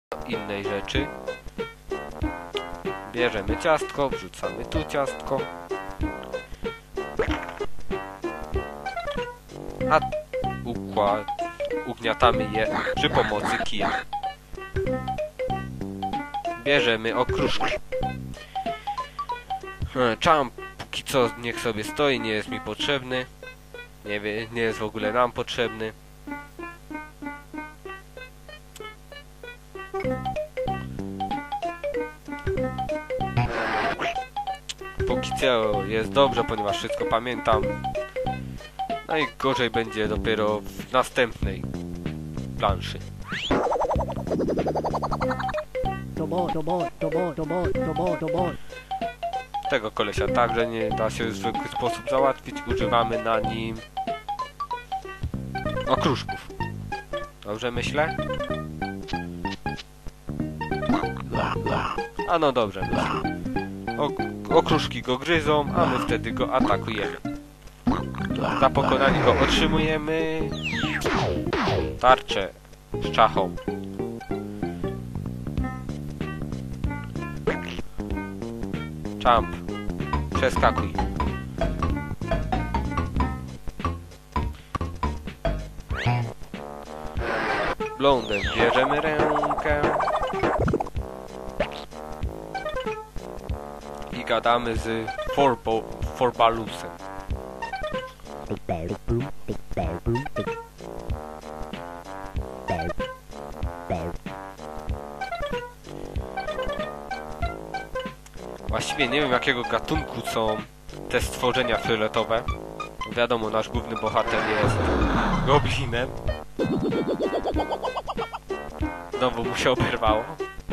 innej rzeczy. Bierzemy ciastko, wrzucamy tu ciastko. A ugniatamy je przy pomocy kija. Bierzemy okruszki. Chump póki co niech sobie stoi, nie jest mi potrzebny. Nie jest w ogóle nam potrzebny. Póki co jest dobrze, ponieważ wszystko pamiętam. No i gorzej będzie dopiero w następnej planszy. Tego kolesia także nie da się w zwykły sposób załatwić. Używamy na nim okruszków. Dobrze myślę? A no dobrze myślę. Okruszki go gryzą, a my wtedy go atakujemy. Za pokonanie go otrzymujemy tarczę z czachą. Chump, przeskakuj. Blondem bierzemy rękę i gadamy z Forbalusem. Właściwie nie wiem, jakiego gatunku są te stworzenia fioletowe. Wiadomo, nasz główny bohater jest goblinem. Znowu mu się oberwało.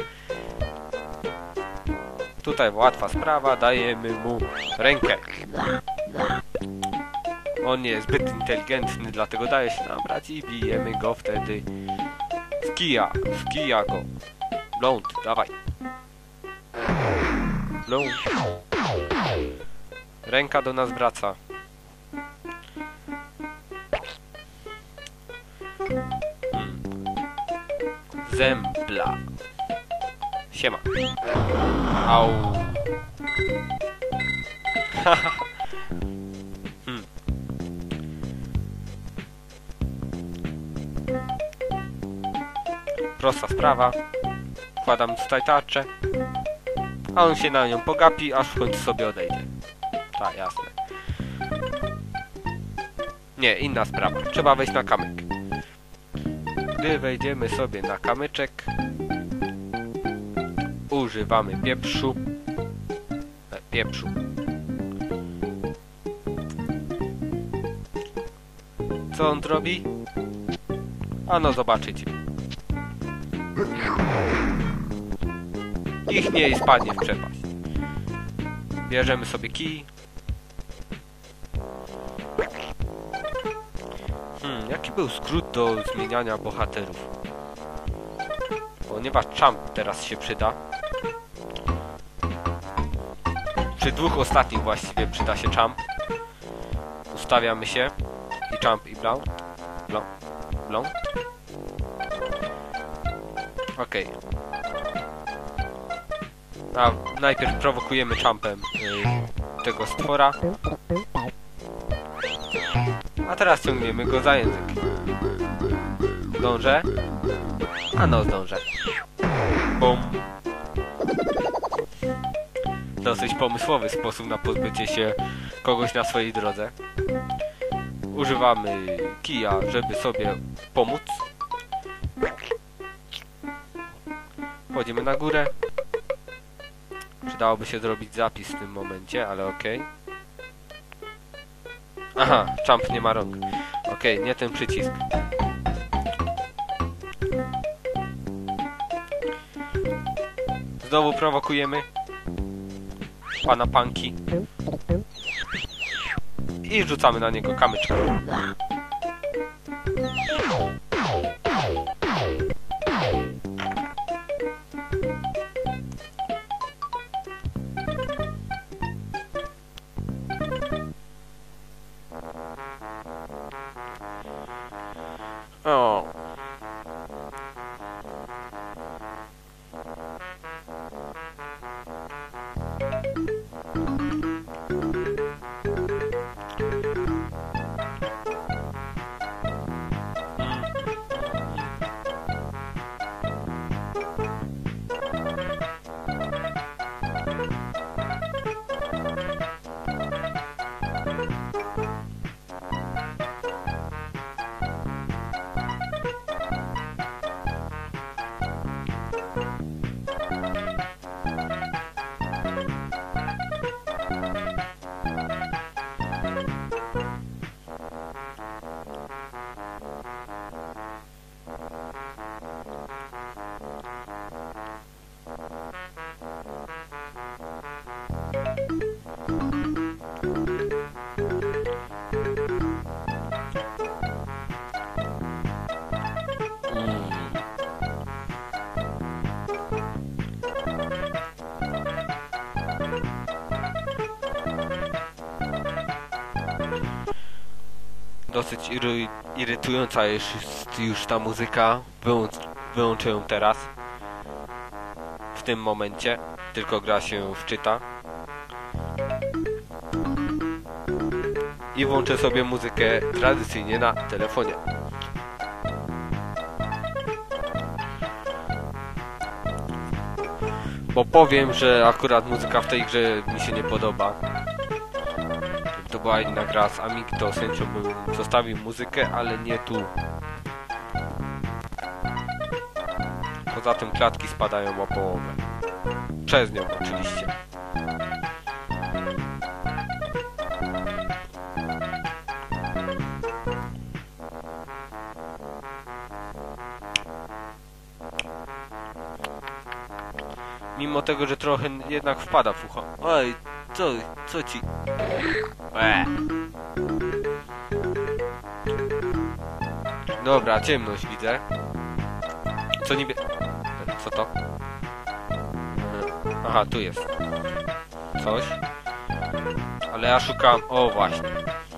Tutaj łatwa sprawa, dajemy mu rękę. On nie jest zbyt inteligentny, dlatego daje się nabrać i bijemy go wtedy w kija go. Blond, dawaj. Blond. Ręka do nas wraca. Zembla. Siema. Au. Prosta sprawa. Wkładam tutaj tarczę, a on się na nią pogapi, aż w końcu sobie odejdzie. Tak, jasne. Nie, inna sprawa. Trzeba wejść na kamyk. Gdy wejdziemy sobie na kamyczek, używamy pieprzu. Co on robi? Ano zobaczycie. Ich nie i spadnie w przepaść. Bierzemy sobie kij. Jaki był skrót do zmieniania bohaterów? Ponieważ Chump teraz się przyda. Przy dwóch ostatnich właściwie przyda się Chump. Ustawiamy się. I Chump i Blond. Blond. Okej. A najpierw prowokujemy Chumpem tego stwora. A teraz ciągniemy go za język. Zdążę? A no, zdążę. Bum. Dosyć pomysłowy sposób na pozbycie się kogoś na swojej drodze. Używamy kija, żeby sobie pomóc. Wchodzimy na górę. Przydałoby się zrobić zapis w tym momencie, ale okej. Aha, Chump nie ma rąk. Okej, nie ten przycisk. Znowu prowokujemy pana Panki i rzucamy na niego kamyczkiem. dosyć irytująca jest już ta muzyka. Wyłączę ją teraz. W tym momencie. Tylko gra się wczyta. I włączę sobie muzykę tradycyjnie na telefonie. Bo powiem, że akurat muzyka w tej grze mi się nie podoba. Gdyby to była inna gra z Amigi, to z chęcią bym zostawił muzykę, ale nie tu. Poza tym klatki spadają o połowę. Przez nią oczywiście. Mimo tego, że trochę jednak wpada w ucho. Oj, co ci? Dobra, ciemność widzę. Co niby... Co to? Aha, tu jest. Coś. Ale ja szukam... O, właśnie.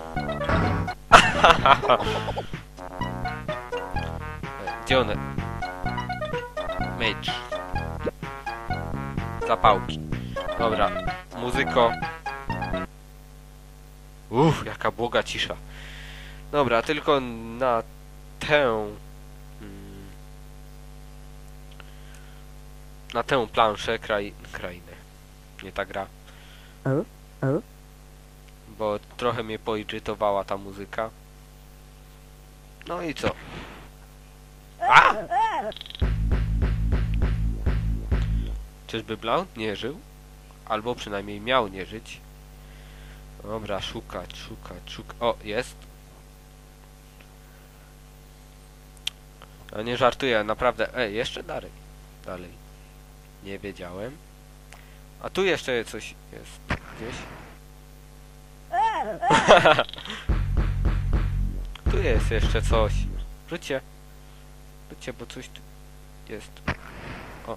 Gdzie one? Mage. Zapałki. Dobra, muzyko. Jaka błoga cisza. Dobra, tylko na tę... Na tę planszę krainę. Nie ta gra. Bo trochę mnie poirytowała ta muzyka. No i co? A! Czyżby Blount nie żył? Albo przynajmniej miał nie żyć. Dobra, szukać. O, jest. A nie żartuję, naprawdę. Jeszcze dalej. Nie wiedziałem. A tu jeszcze coś jest. Gdzieś. Tu jest jeszcze coś. Wróćcie, bo coś tu jest. O.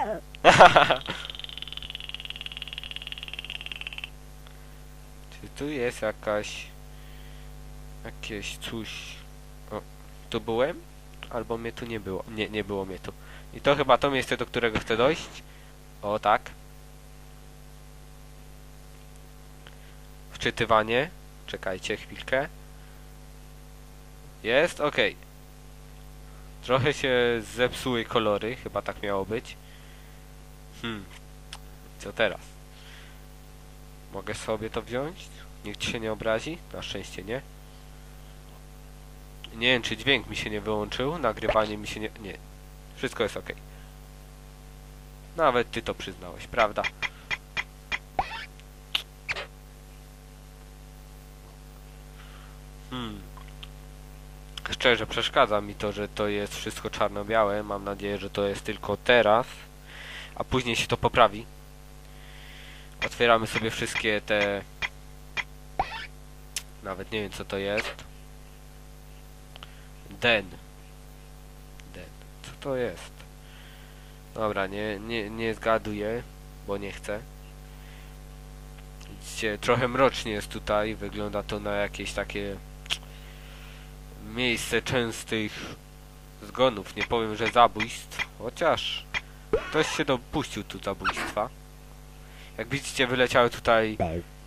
Czy tu jest jakieś coś? O, tu byłem? Albo mnie tu nie było. Nie było mnie tu. I to chyba to miejsce, do którego chcę dojść. O, tak. Wczytywanie. Czekajcie chwilkę. Jest? Okej. Trochę się zepsuły kolory. Chyba tak miało być. Co teraz? Mogę sobie to wziąć? Nikt się nie obrazi? Na szczęście nie. Nie wiem, czy dźwięk mi się nie wyłączył. Nagrywanie mi się nie... Nie. Wszystko jest ok. Nawet ty to przyznałeś, prawda? Szczerze przeszkadza mi to, że to jest wszystko czarno-białe. Mam nadzieję, że to jest tylko teraz. A później się to poprawi. Otwieramy sobie wszystkie te... Nawet nie wiem, co to jest. Den. Co to jest? Dobra, nie zgaduję, bo nie chcę. Widzicie, trochę mrocznie jest tutaj. Wygląda to na jakieś takie miejsce częstych zgonów. Nie powiem, że zabójstw. Chociaż ktoś się dopuścił tu zabójstwa. Jak widzicie, wyleciały tutaj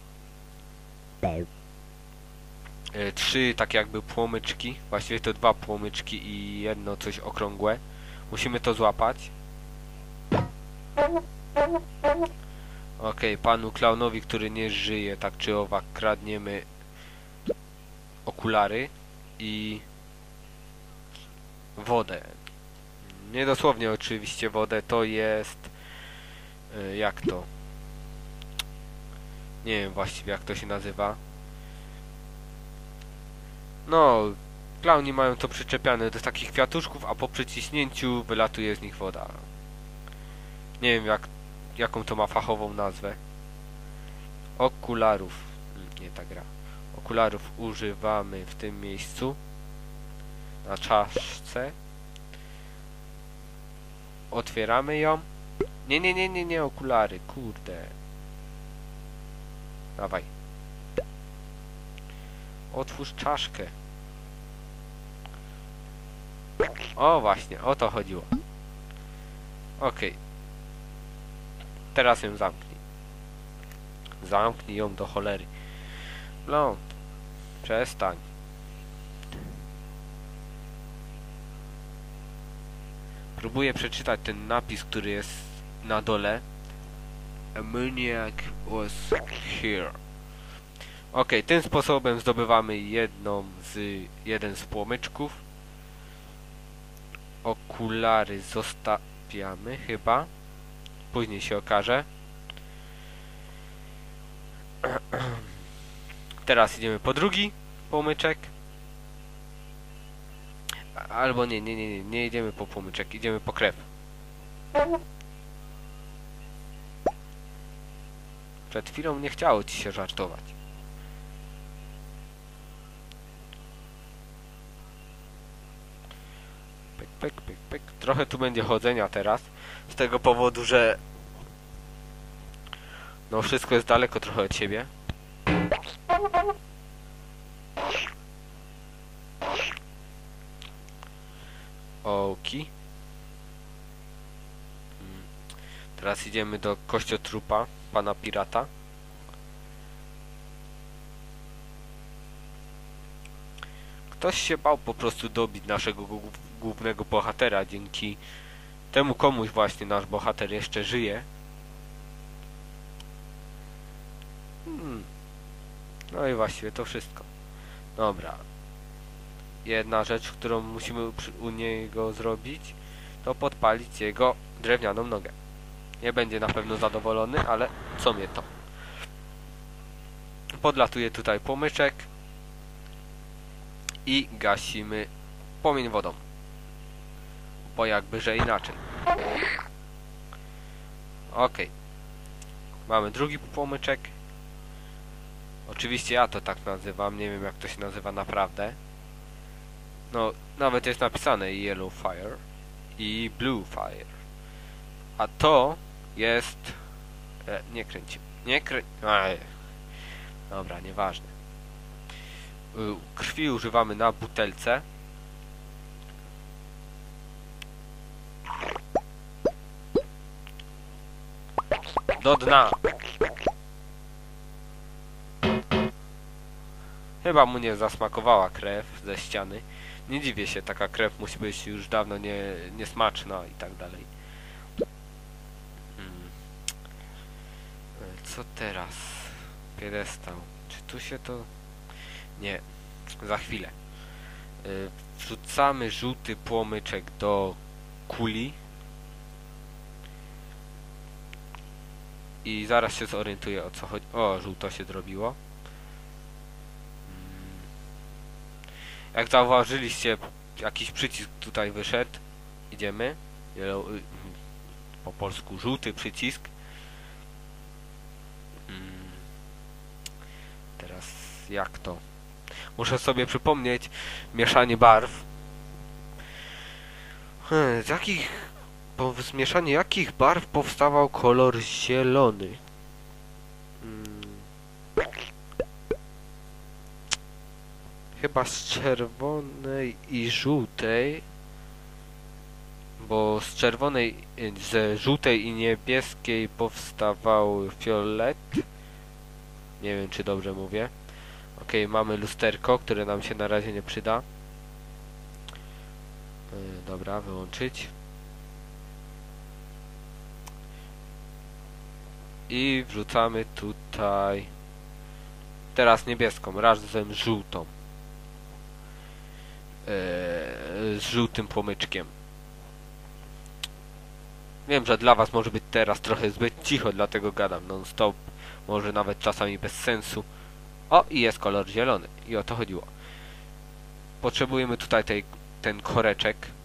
3 takie jakby płomyczki. Właściwie to 2 płomyczki i jedno coś okrągłe. Musimy to złapać. Okej, panu klaunowi, który nie żyje, tak czy owak, kradniemy okulary i wodę. Nie dosłownie oczywiście wodę, to jest... jak to? Nie wiem właściwie, jak to się nazywa. No, klauni mają to przyczepiane do takich kwiatuszków, a po przyciśnięciu wylatuje z nich woda. Nie wiem, jaką to ma fachową nazwę. Okularów. Nie ta gra. Okularów używamy w tym miejscu. Na czaszce. Otwieramy ją. Nie, okulary. Kurde. Dawaj. Otwórz czaszkę. O właśnie, o to chodziło. Okej. Teraz ją zamknij. Zamknij ją do cholery. Blond. Przestań. Próbuję przeczytać ten napis, który jest na dole. A maniac was here. Ok, tym sposobem zdobywamy jeden z płomyczków. Okulary zostawiamy chyba. Później się okaże. Teraz idziemy po drugi płomyczek. Albo nie idziemy po płomyczek, idziemy po krew. Przed chwilą nie chciało ci się żartować. Pyk, pyk, pyk, pyk. Trochę tu będzie chodzenia teraz. Z tego powodu, że no wszystko jest daleko trochę od siebie. Oki. Teraz idziemy do kościotrupa pana pirata. Ktoś się bał po prostu dobić naszego głównego bohatera. Dzięki temu komuś właśnie nasz bohater jeszcze żyje. No i właściwie to wszystko. Dobra. Jedna rzecz, którą musimy u niego zrobić, to podpalić jego drewnianą nogę. Nie będzie na pewno zadowolony, ale co mnie to. Podlatuje tutaj płomyczek i gasimy płomień wodą. Bo jakby, że inaczej. Ok. Mamy drugi płomyczek. Oczywiście ja to tak nazywam, nie wiem jak to się nazywa naprawdę. No, nawet jest napisane Yellow Fire i Blue Fire. A to jest... nie kręci. Dobra, nieważne. Krwi używamy na butelce. Do dna. Chyba mu nie zasmakowała krew ze ściany. Nie dziwię się, taka krew musi być już dawno niesmaczna i tak dalej. Co teraz? Piedestał. Czy tu się to... Nie. Za chwilę. Wrzucamy żółty płomyczek do kuli. I zaraz się zorientuję, o co chodzi. O, żółto się zrobiło. Jak zauważyliście, jakiś przycisk tutaj wyszedł. Idziemy. Po polsku żółty przycisk. Teraz jak to? Muszę sobie przypomnieć mieszanie barw. Po zmieszaniu jakich barw powstawał kolor zielony? Chyba z czerwonej i żółtej. Bo z czerwonej, ze żółtej i niebieskiej powstawał fiolet. Nie wiem, czy dobrze mówię. Ok, mamy lusterko, które nam się na razie nie przyda. Dobra, wyłączyć. I wrzucamy tutaj teraz niebieską, razem z żółtą. Z żółtym płomyczkiem. Wiem, że dla was może być teraz trochę zbyt cicho, dlatego gadam non stop. Może nawet czasami bez sensu. O, i jest kolor zielony. I o to chodziło. Potrzebujemy tutaj ten koreczek.